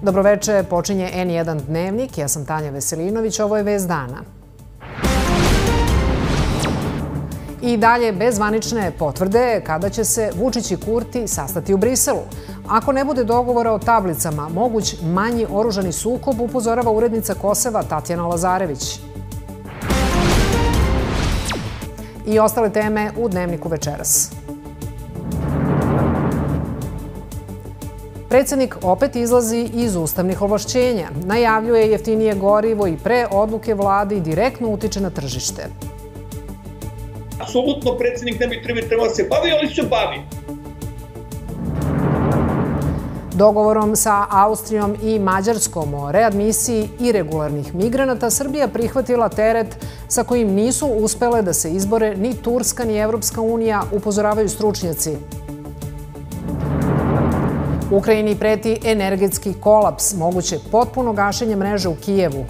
Dobroveče, počinje N1 dnevnik. Ja sam Tanja Veselinović, ovo je vest dana. I dalje bez zvanične potvrde kada će se Vučić i Kurti sastati u Briselu. Ako ne bude dogovora o tablicama, moguć manji oružani sukob, upozorava urednica Kosova Tatjana Lazarević. I ostale teme u dnevniku večeras. Predsednik opet izlazi iz ustavnih ovlašćenja. Najavljuje jeftinije gorivo i pre odluke vlade i direktno utiče na tržište. Apsolutno predsednik ne bi trebao da se bavi, ali se bavi. Dogovorom sa Austrijom i Mađarskom o readmisiji iregularnih migranata Srbija prihvatila teret sa kojim nisu uspele da se izbore ni Turska ni Evropska unija, upozoravaju stručnjaci. Ukrajini preti energetski kolaps, moguće potpuno gašenje mreže u Kijevu.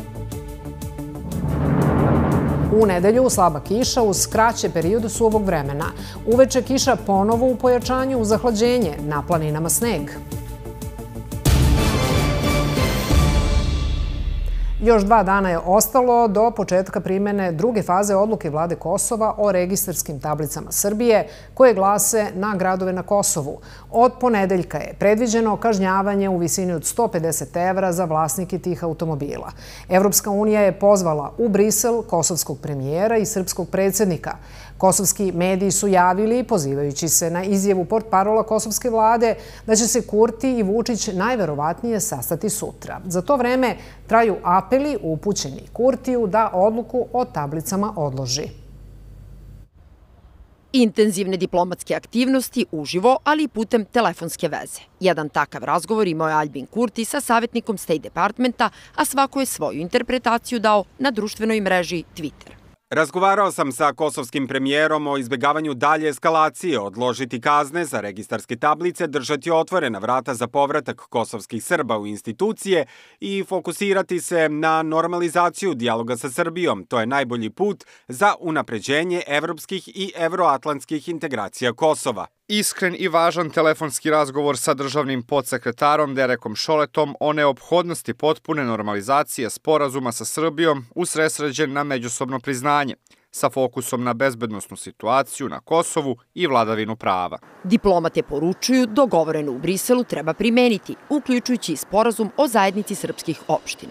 U nedelju slaba kiša uz kraće periode suvog vremena. Uveče kiša ponovo u pojačanju uz zahlađenje, na planinama sneg. Još 2 dana je ostalo do početka primene druge faze odluke vlade Kosova o registarskim tablicama Srbije koje glase na gradove na Kosovu. Od ponedeljka je predviđeno kažnjavanje u visini od 150 evra za vlasnike tih automobila. Evropska unija je pozvala u Brisel kosovskog premijera i srpskog predsednika. Kosovski mediji su javili, pozivajući se na izjavu portparola kosovske vlade, da će se Kurti i Vučić najverovatnije sastati sutra. Za to vreme traju apeli upućeni Kurtiju da odluku o tablicama odloži. Intenzivne diplomatske aktivnosti uživo, ali i putem telefonske veze. Jedan takav razgovor imao je Albin Kurti sa savjetnikom State Departmenta, a svako je svoju interpretaciju dao na društvenoj mreži Twitter. Razgovarao sam sa kosovskim premijerom o izbegavanju dalje eskalacije, odložiti kazne za registarske tablice, držati otvorena vrata za povratak kosovskih Srba u institucije i fokusirati se na normalizaciju dijaloga sa Srbijom. To je najbolji put za unapređenje evropskih i evroatlantskih integracija Kosova. Iskren i važan telefonski razgovor sa državnim podsekretarom Derekom Šoletom o neophodnosti potpune normalizacije sporazuma sa Srbijom usredsređen na međusobno priznanje, sa fokusom na bezbednosnu situaciju na Kosovu i vladavinu prava. Diplomate poručuju dogovoreno u Briselu treba primeniti, uključujući i sporazum o zajednici srpskih opština.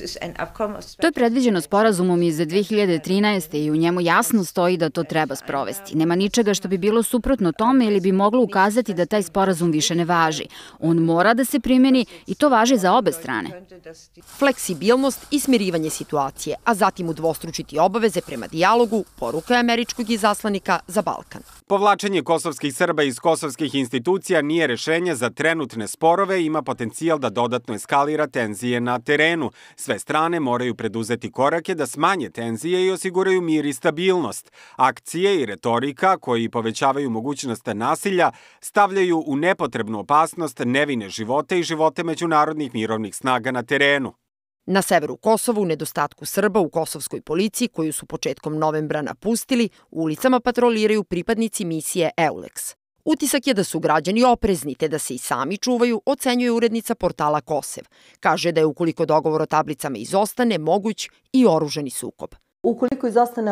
To je predviđeno sporazumom iz 2013. i u njemu jasno stoji da to treba sprovesti. Nema ničega što bi bilo suprotno tome ili bi moglo ukazati da taj sporazum više ne važi. On mora da se primeni i to važi za obe strane. Fleksibilnost i smirivanje situacije, a zatim udvostručiti obaveze prema dijalogu, poruka je američkog izaslanika za Balkan. Povlačenje kosovskih Srba iz kosovskih institucija nije rešenje za trenutne sporove i ima potencijal da dodatno eskalira tenzije na terenu. Sve strane moraju preduzeti korake da smanje tenzije i osiguraju mir i stabilnost. Akcije i retorika koji povećavaju mogućnost nasilja stavljaju u nepotrebnu opasnost nevine živote i živote međunarodnih mirovnih snaga na terenu. Na severu Kosova, u nedostatku Srba u kosovskoj policiji, koju su početkom novembra napustili, ulicama patroliraju pripadnici misije EULEX. Utisak je da su građani oprezni te da se i sami čuvaju, ocenjuje urednica portala Kosev. Kaže da je ukoliko dogovor o tablicama izostane, moguć i oružani sukob. Ukoliko izostane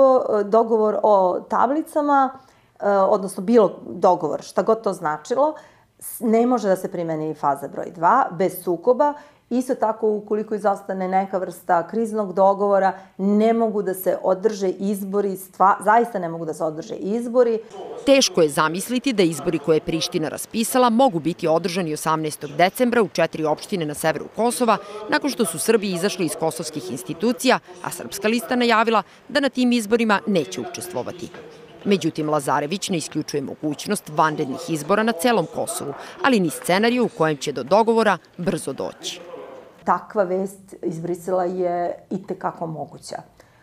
dogovor o tablicama, odnosno bilo dogovor, šta god to značilo, ne može da se primeni faza broj 2 bez sukoba. Isto tako, ukoliko izostane neka vrsta kriznog dogovora, ne mogu da se održe izbori, zaista ne mogu da se održe izbori. Teško je zamisliti da izbori koje je Priština raspisala mogu biti održani 18. decembra u 4 opštine na severu Kosova, nakon što su Srbi izašli iz kosovskih institucija, a Srpska lista najavila da na tim izborima neće učestvovati. Međutim, Lazarević ne isključuje mogućnost vanrednih izbora na celom Kosovu, ali ni scenariju u kojem će do dogovora brzo doći. Takva vest iz Brisela je itekako moguća.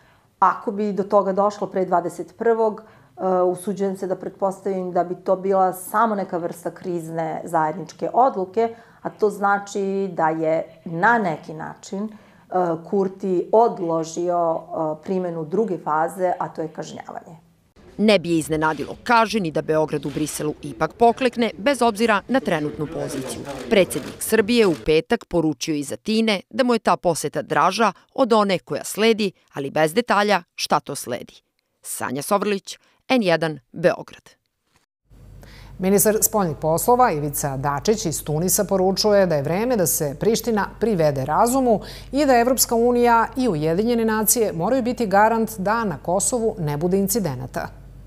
Ako bi do toga došlo pre 21. Usuđujem se da pretpostavim da bi to bila samo neka vrsta krizne zajedničke odluke, a to znači da je na neki način Kurti odložio primenu druge faze, a to je kažnjavanje. Ne bi je iznenadilo, kaže, ni da Beograd u Briselu ipak poklekne, bez obzira na trenutnu poziciju. Predsjednik Srbije u petak poručio iz Atine da mu je ta poseta draža od one koja sledi, ali bez detalja šta to sledi. Sanja Sovrlić, N1, Beograd. Ministar spoljnih poslova Ivica Dačić iz Tunisa poručuje da je vreme da se Priština privede razumu i da Evropska unija i Ujedinjene nacije moraju biti garant da na Kosovu ne bude incidenata.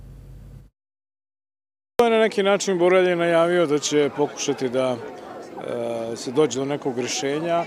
Na neki način Borelj je najavio da će pokušati da se dođe do nekog rješenja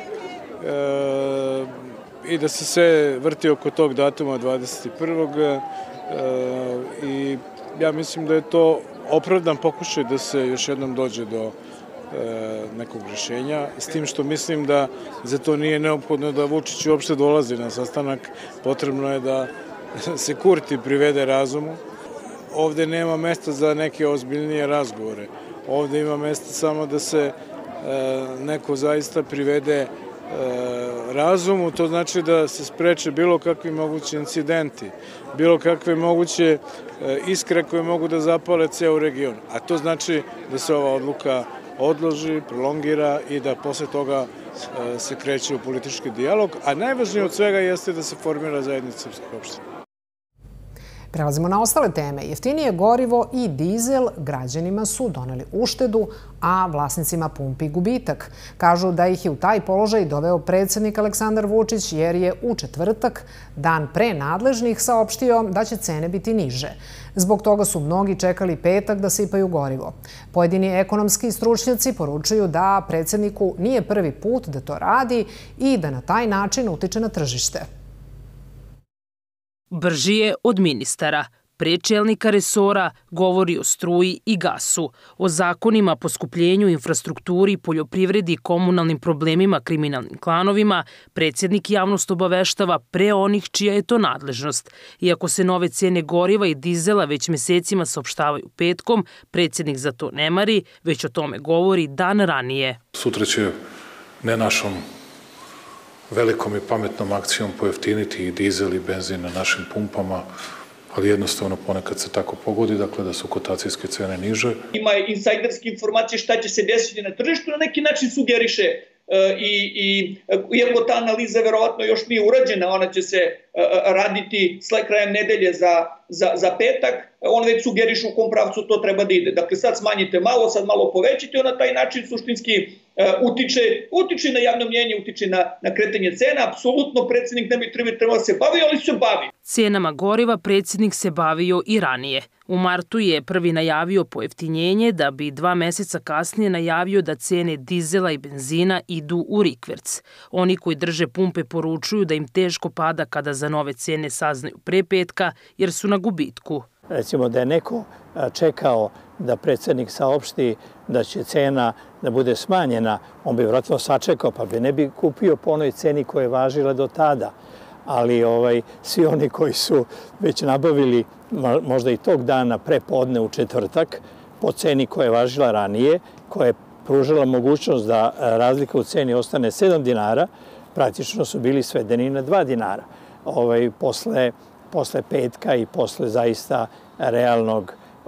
i da se sve vrti oko tog datuma 21. I ja mislim da je to opravdan pokušaj da se još jednom dođe do nekog rješenja, s tim što mislim da za to nije neophodno da Vučić uopšte dolazi na sastanak, potrebno je da se Kurti privede razumu. Ovde nema mesta za neke ozbiljnije razgovore, ovde ima mesta samo da se neko zaista privede razumu, to znači da se spreče bilo kakvi mogući incidenti, bilo kakve moguće iskre koje mogu da zapale ceo region. A to znači da se ova odluka odloži, prolongira i da posle toga se kreće u politički dijalog, a najvažnije od svega jeste da se formira zajednica srpskih opština. Prelazimo na ostale teme. Jeftinije gorivo i dizel građanima su doneli uštedu, a vlasnicima pumpi gubitak. Kažu da ih je u taj položaj doveo predsjednik Aleksandar Vučić jer je u četvrtak, dan pre nadležnih, saopštio da će cene biti niže. Zbog toga su mnogi čekali petak da sipaju gorivo. Pojedini ekonomski stručnjaci poručuju da predsjedniku nije prvi put da to radi i da na taj način utiče na tržište. Brži je od ministara. Pre čelnika resora govori o struji i gasu, o zakonima, poskupljenju, infrastrukturi, poljoprivredi, komunalnim problemima, kriminalnim klanovima. Predsjednik javnost obaveštava pre onih čija je to nadležnost. Iako se nove cene goriva i dizela već mesecima saopštavaju petkom, predsjednik za to ne mari, već o tome govori dan ranije. Sutra će ne našom velikom i pametnom akcijom pojeftiniti i dizel i benzin na našim pumpama, ali jednostavno ponekad se tako pogodi, dakle da su kotacijske cene niže. Ima insajderske informacije šta će se desiti na tržištu, na neki način sugeriše iako ta analiza verovatno još nije urađena, ona će se raditi krajem nedelje za petak, on već sugeriše u kom pravcu to treba da ide. Dakle, sad smanjite malo, sad malo povećite, on na taj način suštinski utiče na javno mnjenje, utiče na kretanje cena. Apsolutno predsjednik ne bi trebao se bavi, ali se bavi. Cenama goriva predsjednik se bavio i ranije. U martu je prvi najavio pojeftinjenje, da bi 2 meseca kasnije najavio da cene dizela i benzina idu u rikverc. Oni koji drže pumpe poručuju da im teško pada kada za nove cene saznaju pre petka, jer su na gubitku. Recimo da je neko čekao da predsjednik saopšti da će cena da bude smanjena, on bi vjerojatno sačekao, pa bi ne bi kupio po onoj ceni koja je važila do tada. Ali svi oni koji su već nabavili možda i tog dana prepodne u četvrtak po ceni koja je važila ranije, koja je pružila mogućnost da razlika u ceni ostane 7 dinara, praktično su bili svedeni na 2 dinara. Posle petka i posle zaista realne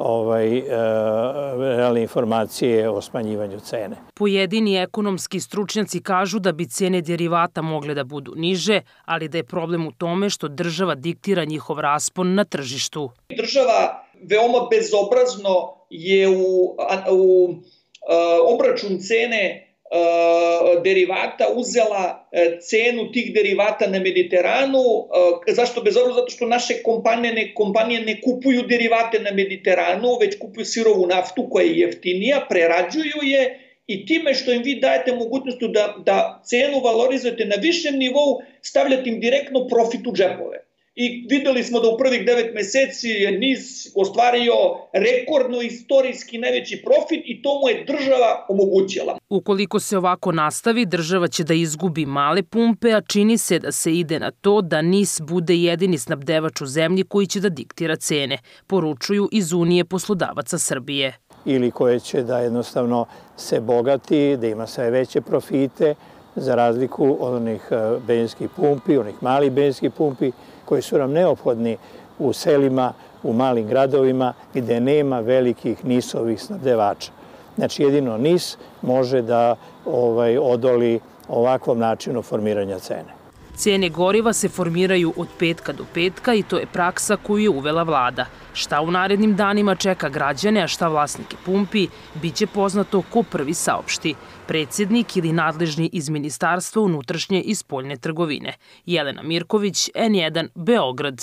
informacije o smanjivanju cene. Pojedini ekonomski stručnjaci kažu da bi cene derivata mogle da budu niže, ali da je problem u tome što država diktira njihov raspon na tržištu. Država veoma bezobrazno je u obračun cene derivata uzela cenu tih derivata na Mediteranu. Zašto bezobrazno? Zato što naše kompanije ne kupuju derivate na Mediteranu, već kupuju sirovu naftu koja je jeftinija, prerađuju je i time što im vi dajete mogućnost da cenu valorizujete na višem nivou, stavljate im direktno profit u džepove. I videli smo da u prvih 9 meseci je NIS ostvario rekordno istorijski najveći profit i to mu je država omogućila. Ukoliko se ovako nastavi, država će da izgubi male pumpe, a čini se da se ide na to da NIS bude jedini snabdevač u zemlji koji će da diktira cene, poručuju iz Unije poslodavaca Srbije. Ili koje će da jednostavno se bogati, da ima sve veće profite, za razliku od onih benzinskih pumpi, onih malih benzinskih pumpi, koji su nam neophodni u selima, u malim gradovima gde nema velikih NIS-ovih snabdevača. Znači jedino NIS može da odoli ovakvom načinu formiranja cene. Cijene goriva se formiraju od petka do petka i to je praksa koju je uvela vlada. Šta u narednim danima čeka građane, a šta vlasnike pumpi, bit će poznato ko prvi saopšti. Predsjednik ili nadležni iz Ministarstva unutrašnje i spoljne trgovine. Jelena Mirković, N1, Beograd.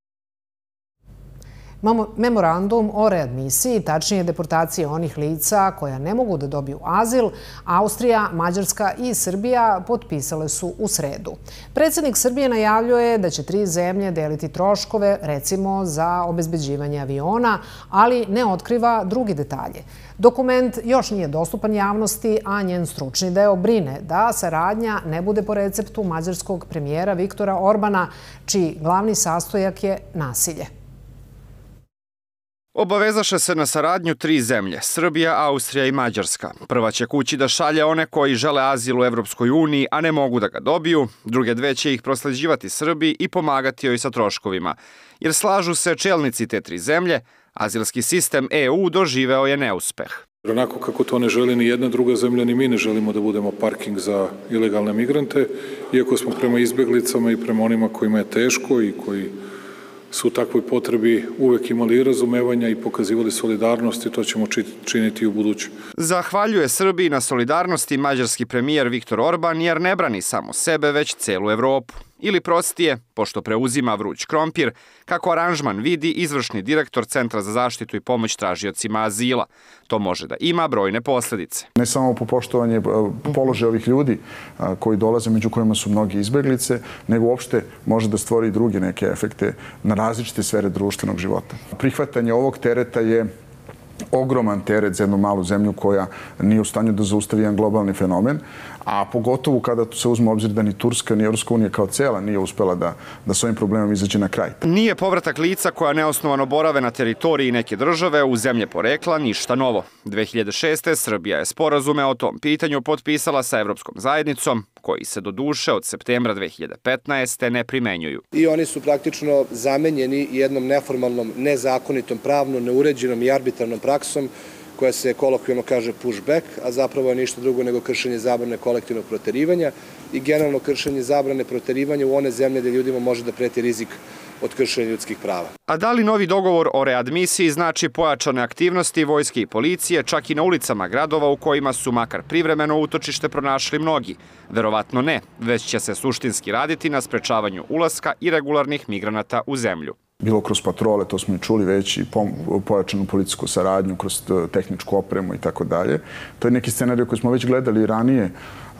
Memorandum o readmisiji, tačnije deportacije onih lica koja ne mogu da dobiju azil, Austrija, Mađarska i Srbija potpisale su u sredu. Predsjednik Srbije najavljuje da će 3 zemlje deliti troškove, recimo za obezbeđivanje aviona, ali ne otkriva drugi detalje. Dokument još nije dostupan javnosti, a njen stručni deo brine da saradnja ne bude po receptu mađarskog premijera Viktora Orbana, čiji glavni sastojak je nasilje. Obavezaše se na saradnju 3 zemlje, Srbija, Austrija i Mađarska. Prva će kući da šalje one koji žele azil u Evropskoj uniji, a ne mogu da ga dobiju. Druge 2 će ih prosleđivati Srbiji i pomagati joj sa troškovima. Jer slažu se čelnici te 3 zemlje, azilski sistem EU doživeo je neuspeh. Onako kako to ne želi ni jedna druga zemlja, ni mi ne želimo da budemo parking za ilegalne migrante, iako smo prema izbeglicama i prema onima kojima je teško i koji su u takvoj potrebi uvek imali i razumevanja i pokazivali solidarnost i to ćemo činiti i u budući. Zahvaljuje Srbiji na solidarnosti mađarski premijer Viktor Orban jer ne brani samo sebe, već celu Evropu. Ili prostije, pošto preuzima vruć krompir, kako aranžman vidi izvršni direktor Centra za zaštitu i pomoć tražiocima azila. To može da ima brojne posljedice. Ne samo po poštovanje položaja ovih ljudi koji dolaze, među kojima su mnogi izbeglice, nego uopšte može da stvori i druge neke efekte na različite sfere društvenog života. Prihvatanje ovog tereta je ogroman teret za jednu malu zemlju koja nije u stanju da zaustavi jedan globalni fenomen, a pogotovo kada se uzme obzir da ni Turska ni Evropska unija kao cela nije uspela da s ovim problemom izađe na kraj. Nije povratak lica koja neosnovano borave na teritoriji neke države u zemlje porekla ništa novo. 2006. Srbija je sporazume o tom pitanju potpisala sa Evropskom zajednicom, koji se do duše od septembra 2015. ne primenjuju. I oni su praktično zamenjeni jednom neformalnom, nezakonitom, pravno neuređenom i arbitrarnom praksom koja se kolokvijalno kaže pushback, a zapravo je ništa drugo nego kršenje zabrane kolektivnog proterivanja i generalno kršenje zabrane proterivanja u one zemlje gde ljudima može da preti rizik od kršenja ljudskih prava. A da li novi dogovor o readmisiji znači pojačane aktivnosti vojske i policije čak i na ulicama gradova u kojima su makar privremeno utočište pronašli mnogi? Verovatno ne, već će se suštinski raditi na sprečavanju ulaska irregularnih migranata u zemlju. Bilo kroz patrole, to smo i čuli već, i pojačanu policijsku saradnju, kroz tehničku opremu i tako dalje. To je neki scenarij koji smo već gledali ranije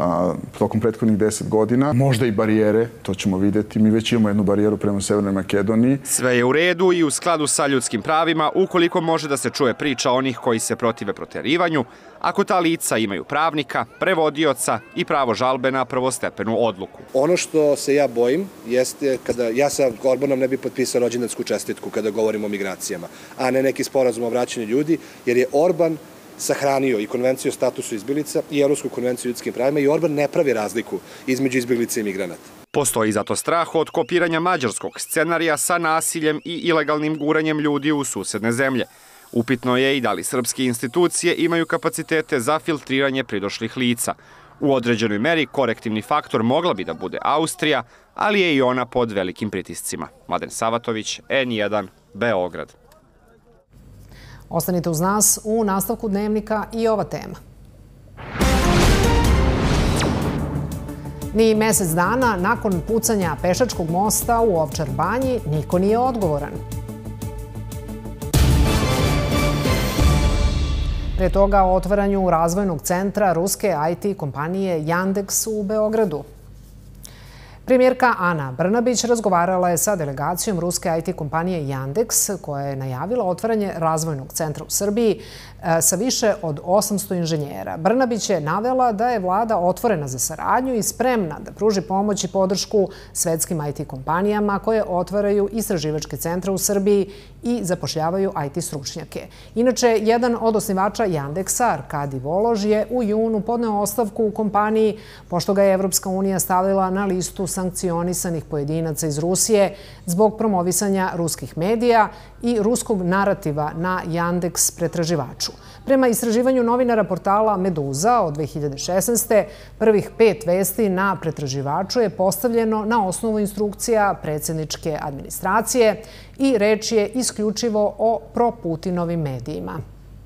tokom prethodnih 10 godina. Možda i barijere, to ćemo vidjeti. Mi već imamo jednu barijeru prema Severnoj Makedoniji. Sve je u redu i u skladu sa ljudskim pravima, ukoliko može da se čuje priča onih koji se protive proterivanju, ako ta lica imaju pravnika, prevodioca i pravo žalbe na prvostepenu odluku. Ono što se ja bojim jeste kada ja sa Orbanom ne bi potpisao rođendansku čestitku kada govorimo o migracijama, a ne neki sporazum o vraćanju ljudi, jer je Orban sahranio i konvenciju o statusu izbeglica i Evropsku konvenciju o ljudskim pravima i Orban ne pravi razliku između izbeglica i migranata. Postoji zato strah od kopiranja mađarskog scenarija sa nasiljem i ilegalnim guranjem ljudi u susedne zemlje. Upitno je i da li srpske institucije imaju kapacitete za filtriranje pridošlih lica. U određenoj meri korektivni faktor mogla bi da bude Austrija, ali je i ona pod velikim pritiscima. Mladen Savatović, N1, Beograd. Ostanite uz nas, u nastavku Dnevnika i ova tema. Ni mesec dana nakon pucanja pešačkog mosta u Ovčar banji niko nije odgovoran. Pre toga o otvaranju razvojnog centra ruske IT kompanije Yandex u Beogradu. Premijerka Ana Brnabić razgovarala je sa delegacijom ruske IT kompanije Yandex, koja je najavila otvaranje razvojnog centra u Srbiji sa više od 800 inženjera. Brnabić je navela da je vlada otvorena za saradnju i spremna da pruži pomoć i podršku svetskim IT kompanijama koje otvaraju istraživačke centre u Srbiji i zapošljavaju IT stručnjake. Inače, jedan od osnivača Yandexa, Arkadi Volož, je u junu podneo ostavku u kompaniji, pošto ga je Evropska unija stavila na listu sa sankcionisanih pojedinaca iz Rusije zbog promovisanja ruskih medija i ruskog narativa na Yandex pretraživaču. Prema istraživanju novinara portala Meduza od 2016. prvih 5 vesti na pretraživaču je postavljeno na osnovu instrukcija predsjedničke administracije i reč je isključivo o pro-Putinovim medijima.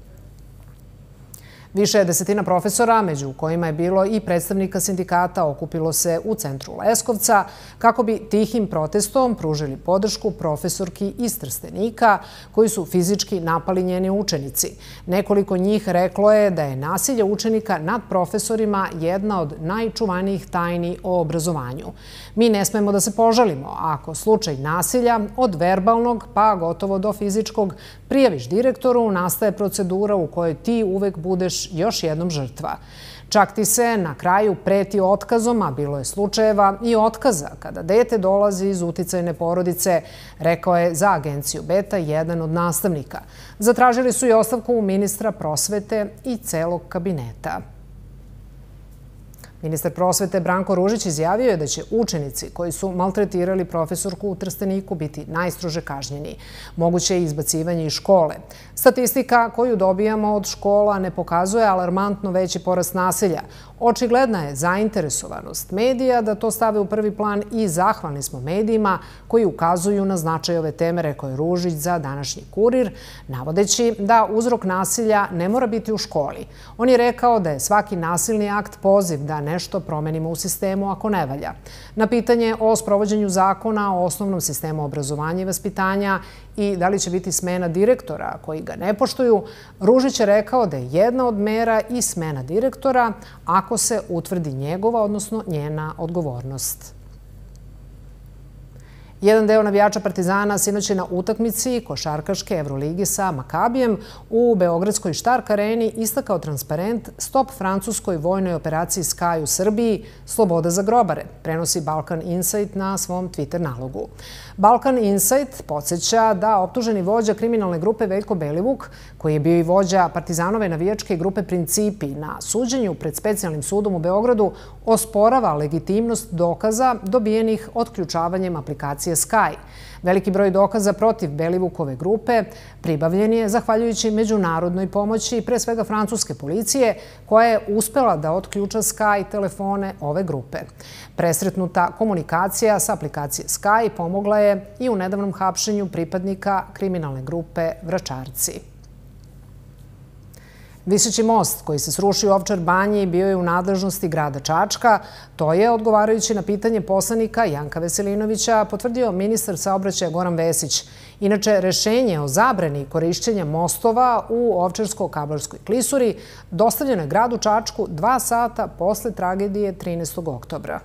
Više desetina profesora, među kojima je bilo i predstavnika sindikata, okupilo se u centru Leskovca kako bi tihim protestom pružili podršku profesorki iz Trstenika koji su fizički napali njeni učenici. Nekoliko njih reklo je da je nasilje učenika nad profesorima jedna od najčuvanijih tajni o obrazovanju. Mi ne smemo da se požalimo ako slučaj nasilja od verbalnog pa gotovo do fizičkog prijaviš direktoru, nastaje procedura u kojoj ti uvek budeš još jednom žrtva. Čak ti se na kraju preti otkazom, a bilo je slučajeva i otkaza kada dete dolazi iz uticajne porodice, rekao je za agenciju Beta jedan od nastavnika. Zatražili su i ostavku ministra prosvete i celog kabineta. Ministar prosvete Branko Ružić izjavio je da će učenici koji su maltretirali profesorku u Trsteniku biti najstrože kažnjeni. Moguće je izbacivanje iz škole. Statistika koju dobijamo od škola ne pokazuje alarmantno veći porast nasilja. Očigledna je zainteresovanost medija da to stave u prvi plan i zahvalni smo medijima koji ukazuju na značaj ove teme, rekao je Ružić za današnji Kurir, navodeći da uzrok nasilja ne mora biti u školi. On je rekao da je svaki nasilni akt poziv da nešto promenimo u sistemu ako ne valja. Na pitanje o sprovođenju zakona o osnovnom sistemu obrazovanja i vaspitanja i da li će biti smena direktora koji ga ne poštuju, Ružić je rekao da je jedna od mera i smena direktora ako se utvrdi njegova, odnosno njena odgovornost. Jedan deo navijača Partizana sinoć je na utakmici košarkaške Evroligi sa Makabijem u Beogradskoj Štark areni istakao transparent Stop francuskoj vojnoj operaciji Sky u Srbiji, sloboda za grobare, prenosi Balkan Insight na svom Twitter nalogu. Balkan Insight podsjeća da optuženi vođa kriminalne grupe Veljko Belivuk, koji je bio i vođa Partizanove navijačke grupe Principi, na suđenju pred specijalnim sudom u Beogradu osporava legitimnost dokaza dobijenih otključavanjem aplikacije Sky. Veliki broj dokaza protiv Belivukove grupe pribavljen je zahvaljujući međunarodnoj pomoći, pre svega francuske policije, koja je uspela da otključa Sky telefone ove grupe. Presretnuta komunikacija sa aplikacije Sky pomogla je i u nedavnom hapšenju pripadnika kriminalne grupe Vračarci. Viseći most koji se srušio u Ovčar banji bio je u nadležnosti grada Čačka. To je, odgovarajući na pitanje poslanika Janka Veselinovića, potvrdio ministar saobraćaja Goran Vesić. Inače, rešenje o zabrani korišćenja mostova u Ovčarsko-Kablarskoj klisuri dostavljeno je gradu Čačku 2 sata posle tragedije 13. oktobra.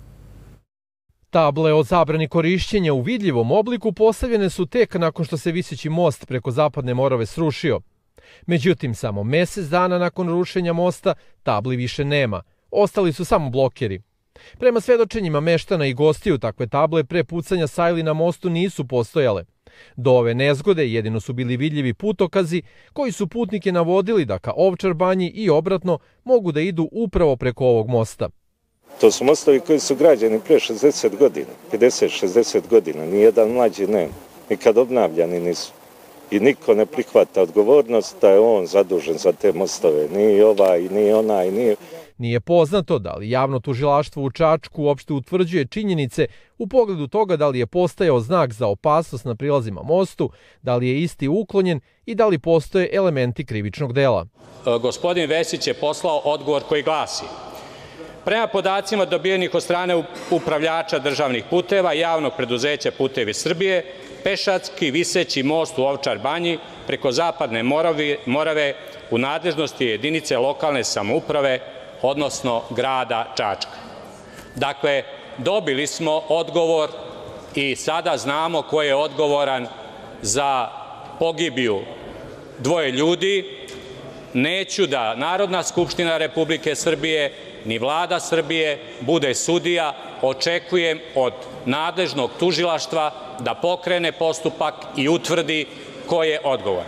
Table o zabrani korišćenja u vidljivom obliku postavljene su tek nakon što se viseći most preko Zapadne Morave srušio. Međutim, samo mesec dana nakon rušenja mosta tabli više nema. Ostali su samo blokeri. Prema svedočenjima meštana i gostiju, takve table pre pucanja sajli na mostu nisu postojale. Do ove nezgode jedino su bili vidljivi putokazi koji su putnike navodili da ka Ovčar banji i obratno mogu da idu upravo preko ovog mosta. To su mostovi koji su građeni pre 60 godina, 50-60 godina, nijedan mlađi nema. Nikad obnavljani nisu. I niko ne prihvata odgovornost da je on zadužen za te mostove. Ni ovaj, ni onaj, ni... Nije poznato da li javno tužilaštvo u Čačku uopšte utvrđuje činjenice u pogledu toga da li je postajao znak za opasnost na prilazima mostu, da li je isti uklonjen i da li postoje elementi krivičnog dela. Gospodin Vesić je poslao odgovor koji glasi: prema podacima dobijenih od strane upravljača državnih puteva i javnog preduzeća Putevi Srbije, pešački viseći most u Ovčar banji preko Zapadne Morave u nadležnosti jedinice lokalne samouprave, odnosno grada Čačka. Dakle, dobili smo odgovor i sada znamo ko je odgovoran za pogibiju 2 ljudi. Neću da Narodna skupština Republike Srbije ni Vlada Srbije bude sudija. Očekujem od nadležnog tužilaštva da pokrene postupak i utvrdi ko je odgovoran.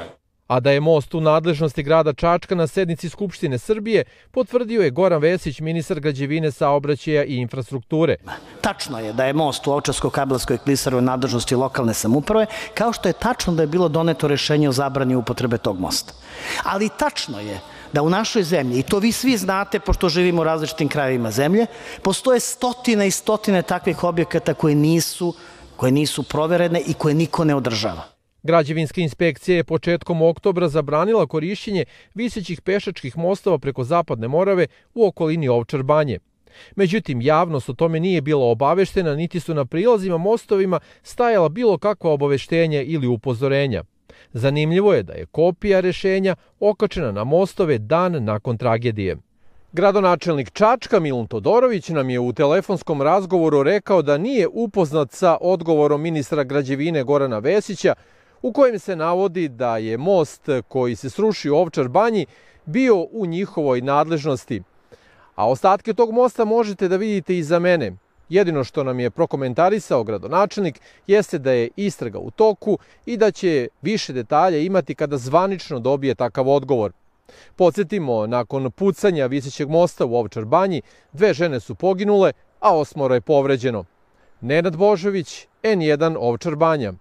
A da je most u nadležnosti grada Čačka na sednici Skupštine Srbije potvrdio je Goran Vesić, ministar građevine, saobraćaja i infrastrukture. Tačno je da je most u Ovčarsko-kablarskoj klisari u nadležnosti lokalne samouprave, kao što je tačno da je bilo doneto rešenje o zabrani upotrebe tog mosta. Ali tačno je da u našoj zemlji, i to vi svi znate pošto živimo u različitim krajevima zemlje, postoje stotine i stotine takvih objekata koje nisu proverene i koje niko ne održava. Građevinska inspekcija je početkom oktobra zabranila korišćenje visećih pešačkih mostova preko Zapadne Morave u okolini Ovčar Banje. Međutim, javnost o tome nije bila obaveštena, niti su na prilazima mostovima stajala bilo kakva obaveštenja ili upozorenja. Zanimljivo je da je kopija rešenja okačena na mostove dan nakon tragedije. Gradonačelnik Čačka Milun Todorović nam je u telefonskom razgovoru rekao da nije upoznat sa odgovorom ministra građevine Gorana Vesića, u kojem se navodi da je most koji se srušio u Ovčar Banji bio u njihovoj nadležnosti. A ostatke tog mosta možete da vidite iza mene. Jedino što nam je prokomentarisao gradonačelnik jeste da je istraga u toku i da će više detalja imati kada zvanično dobije takav odgovor. Podsjetimo, nakon pucanja visećeg mosta u Ovčar Banji, 2 žene su poginule, a 8 je povređeno. Nenad Božović, N1 Ovčar Banja.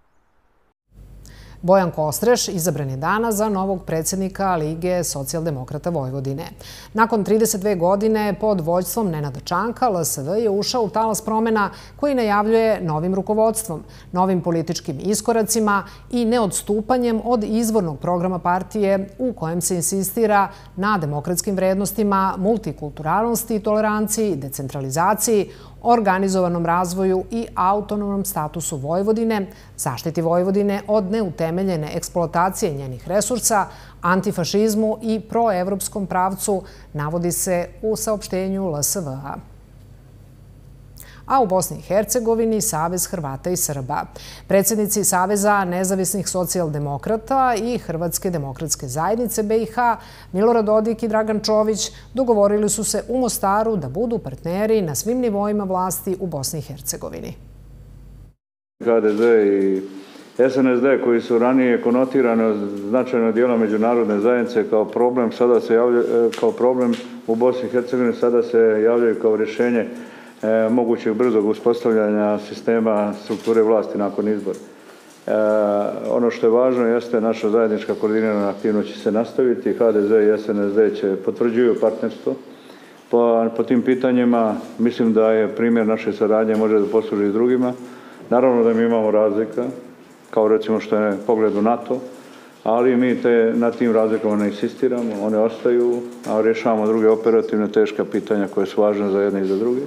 Bojan Kostreš izabran je danas za novog predsjednika Lige socijaldemokrata Vojvodine. Nakon 32 godine pod vođstvom Nenada Čanka, LSV je ušao u talas promjena koji najavljuje novim rukovodstvom, novim političkim iskoracima i neodstupanjem od izvornog programa partije u kojem se insistira na demokratskim vrednostima, multikulturalnosti, toleranciji, decentralizaciji, organizovanom razvoju i autonomnom statusu Vojvodine, zaštiti Vojvodine od neutemeljene eksploatacije njenih resursa, antifašizmu i proevropskom pravcu, navodi se u saopštenju LSV-a. A u Bosni i Hercegovini Savez Hrvata i Srba. Predsjednici Saveza nezavisnih socijaldemokrata i Hrvatske demokratske zajednice BiH, Milorad Dodik i Dragan Čović, dogovorili su se u Mostaru da budu partneri na svim nivoima vlasti u Bosni i Hercegovini. HDZ i SNSD koji su ranije konotirani od značajnog dijela međunarodne zajednice kao problem, sada se javljaju kao problem u Bosni i Hercegovini, sada se javljaju kao rješenje mogućeg brzog uspostavljanja sistema strukture vlasti nakon izbora. Ono što je važno jeste naša zajednička koordinirana aktivnost će se nastaviti. HDZ i SNSD će potvrđuju partnerstvo po tim pitanjima. Mislim da je primjer naše saradnje može da posluži i drugima. Naravno da mi imamo razlika, kao recimo što je pogled u NATO, ali mi na tim razlikama ne insistiramo, one ostaju, a rješavamo druge operativne teška pitanja koje su važne za jedne i za druge.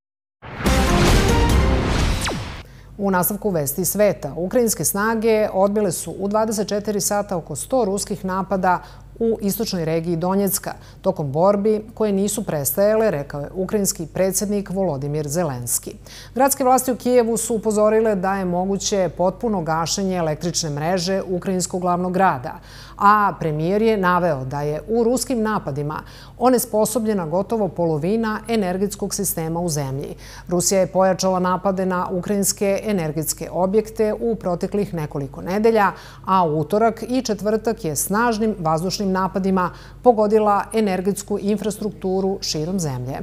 U nastavku vesti sveta, ukrajinske snage odbile su u 24 sata oko 100 ruskih napada u istočnoj regiji Donjecka, tokom borbi koje nisu prestajale, rekao je ukrajinski predsjednik Volodimir Zelenski. Gradske vlasti u Kijevu su upozorile da je moguće potpuno gašenje električne mreže ukrajinskog glavnog grada, a premijer je naveo da je u ruskim napadima onesposobljena gotovo polovina energetskog sistema u zemlji. Rusija je pojačala napade na ukrajinske energetske objekte u proteklih nekoliko nedelja, a u utorak i četvrtak je snažnim vazdušnim napadima pogodila energetsku infrastrukturu širom землі.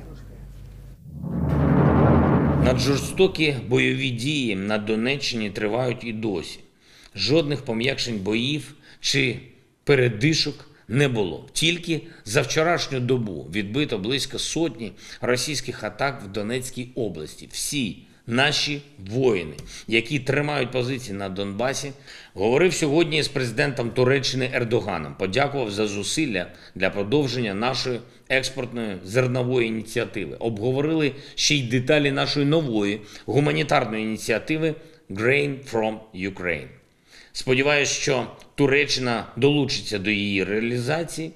Наджорстокі бойові дії на Донеччині тривають і досі. Жодних пом'якшень боїв чи передишок не було. Тільки за вчорашню добу відбито близько сотні російських атак в Донецькій області. Всі наші воїни, які тримають позиції на Донбасі, говорив сьогодні з президентом Туреччини Ердоганом, подякував за зусилля для продовження нашої експортної зернової ініціативи. Обговорили ще й деталі нашої нової гуманітарної ініціативи Grain from Ukraine. Сподіваюсь, що Туреччина долучиться до її реалізації.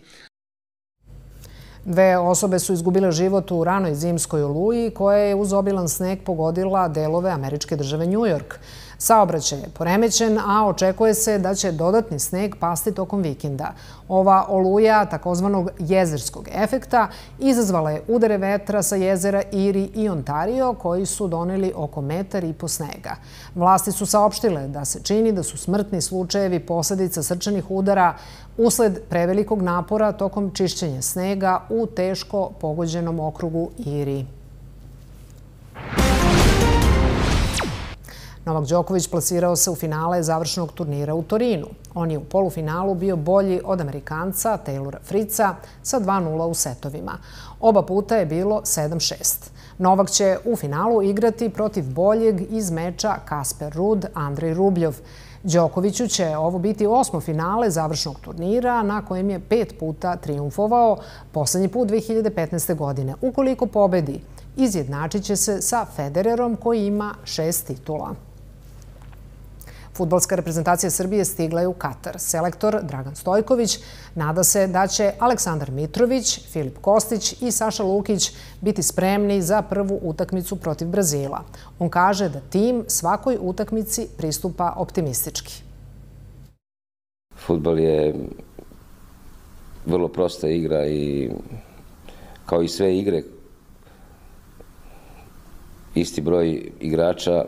2 osobe su izgubile život u ranoj zimskoj oluji koja je uz obilan sneg pogodila delove američke države New York. Saobraćaj je poremećen, a očekuje se da će dodatni sneg pasti tokom vikenda. Ova oluja takozvanog jezerskog efekta izazvala je udare vetra sa jezera Erie i Ontario koji su doneli oko 1,5 metra snega. Vlasti su saopštile da se čini da su smrtni slučajevi posledica srčanih udara usled prevelikog napora tokom čišćenja snega u teško pogođenom okrugu Erie. Novak Đoković plasirao se u finale završnog turnira u Torinu. On je u polufinalu bio bolji od Amerikanca Taylora Fritza sa 2:0 u setovima. Oba puta je bilo 7:6. Novak će u finalu igrati protiv boljeg iz meča Kasper Ruud, Andrej Rubljov. Đokoviću će ovo biti 8. finale završnog turnira na kojem je 5 puta trijumfovao, poslednji put 2015. godine. Ukoliko pobedi, izjednačit će se sa Federerom koji ima 6 titula. Fudbalska reprezentacija Srbije stigla je u Katar. Selektor Dragan Stojković nada se da će Aleksandar Mitrović, Filip Kostić i Saša Lukić biti spremni za prvu utakmicu protiv Brazila. On kaže da tim svakoj utakmici pristupa optimistički. Fudbal je vrlo prosta igra i kao i sve igre, isti broj igrača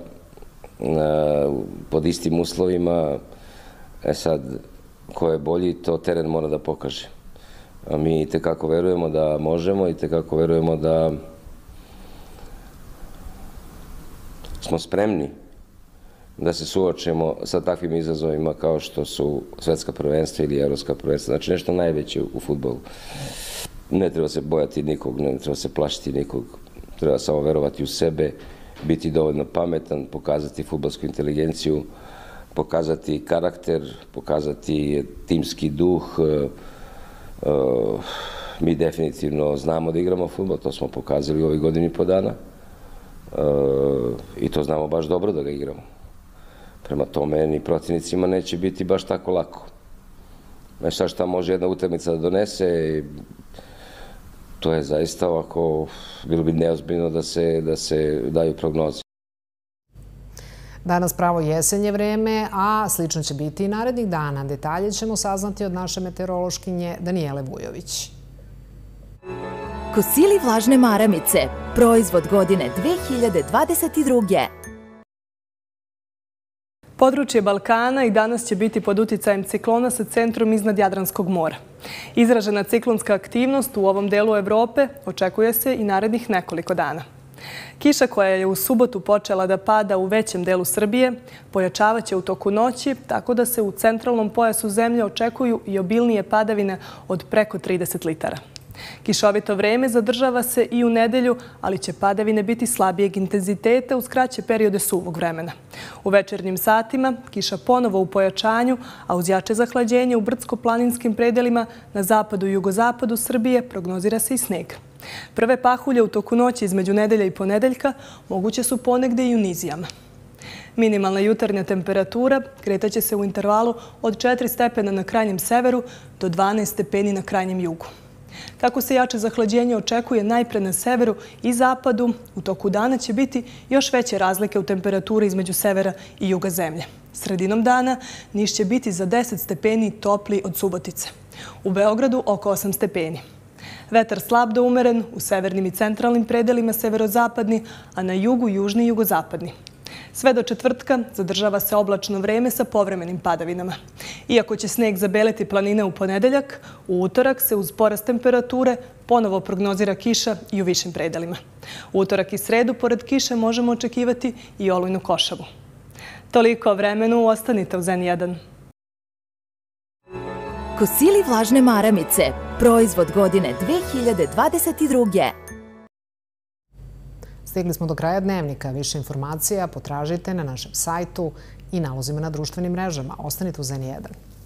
pod istim uslovima. Sad, ko je bolji, to teren mora da pokaže. A mi i tekako verujemo da možemo i tekako verujemo da smo spremni da se suočemo sa takvim izazovima kao što su svetska prvenstva ili evropska prvenstva. Znači nešto najveće u fudbalu. Ne treba se bojati nikog, ne treba se plašiti nikog. Treba samo verovati u sebe, biti dovoljno pametan, pokazati fudbalsku inteligenciju, pokazati karakter, pokazati timski duh. Mi definitivno znamo da igramo fudbal, to smo pokazali u ovih godini i po dana i to znamo baš dobro da ga igramo. Prema tome, ni protivnicima neće biti baš tako lako. Nešto šta može jedna utakmica da donese, to je zaista ovako, bilo bi neozbiljno da se daju prognoze. Danas pravo jesenje vreme, a slično će biti i narednih dana. Detalje ćemo saznati od naše meteorološkinje Danijele Vujović. Kosili vlažne maramice, proizvod godine 2022. Područje Balkana i danas će biti pod uticajem ciklona sa centrom iznad Jadranskog mora. Izražena ciklonska aktivnost u ovom delu Evrope očekuje se i narednih nekoliko dana. Kiša koja je u subotu počela da pada u većem delu Srbije pojačavaće u toku noći, tako da se u centralnom pojasu zemlje očekuju i obilnije padavine od preko 30 litara. Kišovito vreme zadržava se i u nedelju, ali će padavine biti slabijeg intenziteta uz kraće periode suvog vremena. U večernjim satima kiša ponovo u pojačanju, a uz jače zahlađenje u brdsko-planinskim predelima na zapadu i jugozapadu Srbije prognozira se i sneg. Prve pahulje u toku noći između nedelja i ponedeljka moguće su ponegde i u nizijama. Minimalna jutarnja temperatura kretaće se u intervalu od 4 stepena na krajnjem severu do 12 stepeni na krajnjem jugu. Kako se jače zahlađenje očekuje najpre na severu i zapadu, u toku dana će biti još veće razlike u temperaturi između severa i juga zemlje. Sredinom dana Niš će biti za 10 stepeni topliji od Subotice. U Beogradu oko 8 stepeni. Vetar slab do umeren u severnim i centralnim predelima severozapadni, a na jugu južni i jugozapadni. Sve do četvrtka zadržava se oblačno vreme sa povremenim padavinama. Iako će sneg zabeleti planine u ponedeljak, u utorak se uz porast temperature ponovo prognozira kiša i u višim predelima. U utorak i sredu, pored kiše, možemo očekivati i olujnu košavu. Toliko o vremenu, ostanite u N1. Kosili vlažne maramice, proizvod godine 2022. Stigli smo do kraja dnevnika. Više informacija potražite na našem sajtu i nalozima na društvenim mrežama. Ostanite uz N1.